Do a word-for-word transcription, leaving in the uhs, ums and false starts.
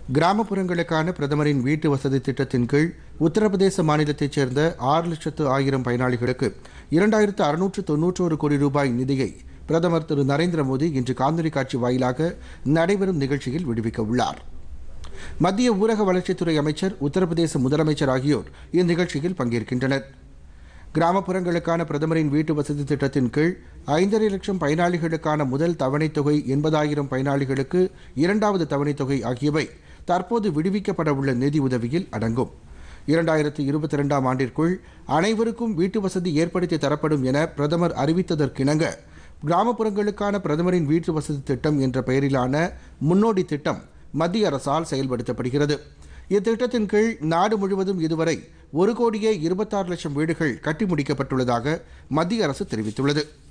கிராமப்புறங்களுக்கான பிரதமரின் வீட்டு வசதி திட்டத்தின் கீழ் உத்தரப்பிரதேச மாநிலத்தைச் சேர்ந்த ஆறு லட்சத்து ஆயிரம் பயனாளிகளுக்கு இரண்டாயிரத்து அறுநூற்று தொன்னூற்றோரு கோடி ரூபாய் நிதியை பிரதமர் திரு நரேந்திர மோடி இன்று காணொலி காட்சி வாயிலாக நடைபெறும் நிகழ்ச்சியில் விடுவிக்க உள்ளார். மத்திய ஊரக வளர்ச்சித்துறை அமைச்சர், உத்தரப்பிரதேச முதலமைச்சர் ஆகியோர் இந்நிகழ்ச்சியில் பங்கேற்கின்றனர். கிராமப்புறங்களுக்கான பிரதமரின் வீட்டு வசதி திட்டத்தின் கீழ் ஐந்தரை லட்சம் பயனாளிகளுக்கான முதல் தவணைத் தொகை, எண்பதாயிரம் பயனாளிகளுக்கு இரண்டாவது தவணைத் தொகை ஆகியவை தற்போது விடுவிக்கப்பட உள்ள நிதி உதவியில் அடங்கும். இரண்டாயிரத்து இருபத்தி இரண்டாம் ஆண்டிற்குள் அனைவருக்கும் வீட்டு வசதி ஏற்படுத்தி தரப்படும் என பிரதமர் அறிவித்ததற்கிணங்க கிராமப்புறங்களுக்கான பிரதமரின் வீட்டு வசதி திட்டம் என்ற பெயரிலான முன்னோடி திட்டம் மத்திய அரசால் செயல்படுத்தப்படுகிறது. இத்திட்டத்தின் கீழ் நாடு முழுவதும் இதுவரை ஒரு கோடியே இருபத்தாறு லட்சம் வீடுகள் கட்டி முடிக்கப்பட்டுள்ளதாக மத்திய அரசு தெரிவித்துள்ளது.